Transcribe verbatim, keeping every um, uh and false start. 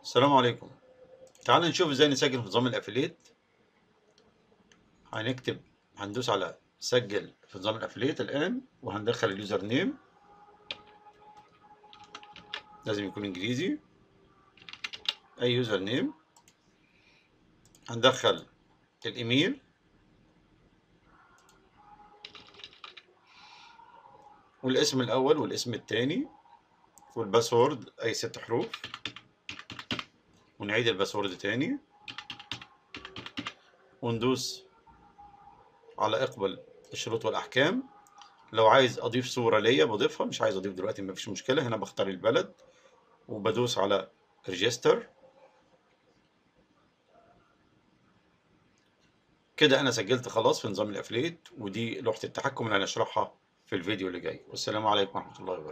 السلام عليكم. تعال نشوف ازاي نسجل في نظام الافليت. هنكتب هندوس على سجل في نظام الافليت الان، وهندخل اليوزر نيم، لازم يكون انجليزي، اي يوزر نيم. هندخل الايميل، والاسم الاول والاسم الثاني، والباسورد اي ست حروف، ونعيد الباسورد تاني، وندوس على اقبل الشروط والاحكام. لو عايز اضيف صورة ليا بضيفها، مش عايز اضيف دلوقتي مفيش مشكلة. هنا بختار البلد وبدوس على ريجستر. كده انا سجلت خلاص في نظام الافليت، ودي لوحة التحكم اللي هنشرحها في الفيديو اللي جاي. والسلام عليكم ورحمة الله وبركاته.